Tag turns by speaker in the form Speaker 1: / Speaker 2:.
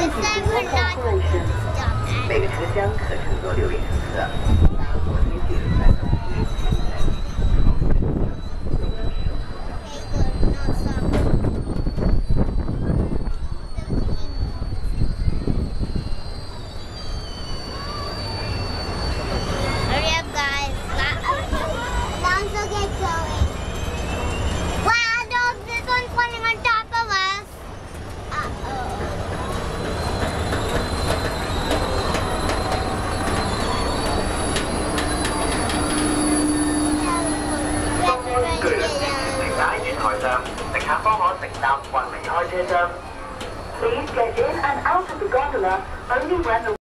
Speaker 1: Thank you for your cooperation。每个车厢可乘坐6名乘客。昨天记住在登机前在
Speaker 2: Hurry up, guys. Now so get going. Wow, dog, this one's falling on top of us.
Speaker 1: Please get in and out of the gondola only when the